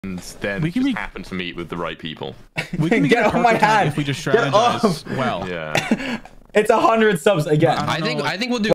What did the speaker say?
and then we can just happen to meet with the right people. We can get off my hand if we just strategize well. Yeah. It's 100 subs again. I think we'll do